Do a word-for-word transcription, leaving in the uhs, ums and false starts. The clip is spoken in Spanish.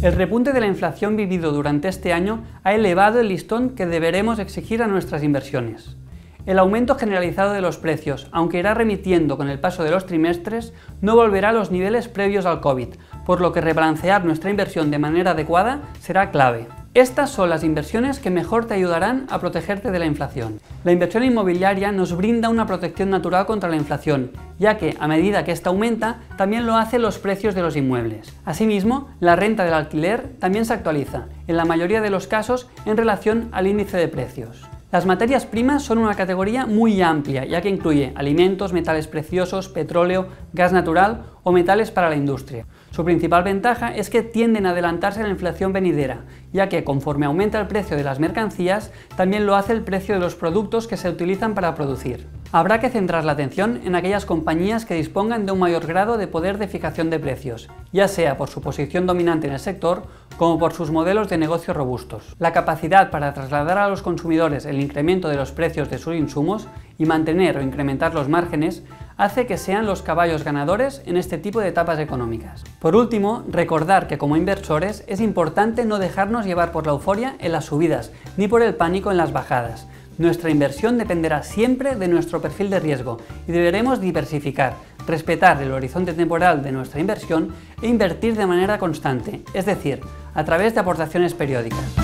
El repunte de la inflación vivido durante este año ha elevado el listón que deberemos exigir a nuestras inversiones. El aumento generalizado de los precios, aunque irá remitiendo con el paso de los trimestres, no volverá a los niveles previos al COVID, por lo que rebalancear nuestra inversión de manera adecuada será clave. Estas son las inversiones que mejor te ayudarán a protegerte de la inflación. La inversión inmobiliaria nos brinda una protección natural contra la inflación, ya que a medida que ésta aumenta, también lo hacen los precios de los inmuebles. Asimismo, la renta del alquiler también se actualiza, en la mayoría de los casos en relación al índice de precios. Las materias primas son una categoría muy amplia, ya que incluye alimentos, metales preciosos, petróleo, gas natural o metales para la industria. Su principal ventaja es que tienden a adelantarse a la inflación venidera, ya que conforme aumenta el precio de las mercancías, también lo hace el precio de los productos que se utilizan para producir. Habrá que centrar la atención en aquellas compañías que dispongan de un mayor grado de poder de fijación de precios, ya sea por su posición dominante en el sector como por sus modelos de negocio robustos. La capacidad para trasladar a los consumidores el incremento de los precios de sus insumos y mantener o incrementar los márgenes hace que sean los caballos ganadores en este tipo de etapas económicas. Por último, recordar que como inversores es importante no dejarnos llevar por la euforia en las subidas ni por el pánico en las bajadas. Nuestra inversión dependerá siempre de nuestro perfil de riesgo y deberemos diversificar, respetar el horizonte temporal de nuestra inversión e invertir de manera constante, es decir, a través de aportaciones periódicas.